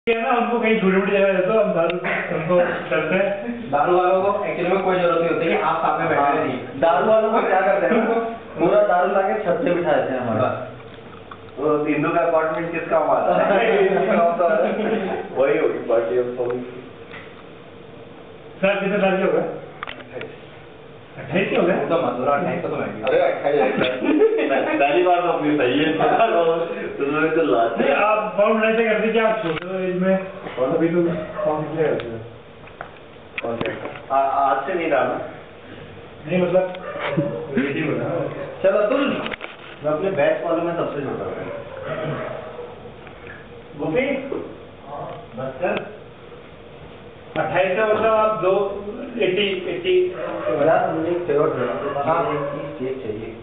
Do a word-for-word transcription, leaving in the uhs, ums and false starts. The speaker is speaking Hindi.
ना उनको कहीं छोटी मोटी जगह देते हम दारू उनको करते हैं। दारू वालों को एक्चुअली में कोई जरूरत नहीं होती कि आप सामने बैठे रहिए। दारू वालों को क्या करते हैं उनको पूरा दारू लाके छत पे बिठा देते हैं हमारा। तो तीनों का अपार्टमेंट किसका हमारा वही होगी पार्टी ऑफ सॉन्ग। सर कितने साल के हो गए? अट्ठाईस के हो गए? तो मधुरा अट्ठाईस तो मैं अरे अट्ठाईस पहली बार तो अपनी सही है तुमने तो लास्ट नहीं आप फाउंड ऐसे कर दीजिए आप छोटे एज में और अभी तो फाउंड इसलिए करते हैं। आज से नहीं रहा नहीं मतलब रेडी हो रहा है। चलो तुम मैं अपने बैच वालों में सबसे छोटा हूँ। गोपी बस कर अट्ठाईस का मतलब आप दो एट्टी एट्टी मुझे एक फेवर देना। हाँ एक चीज चाहिए।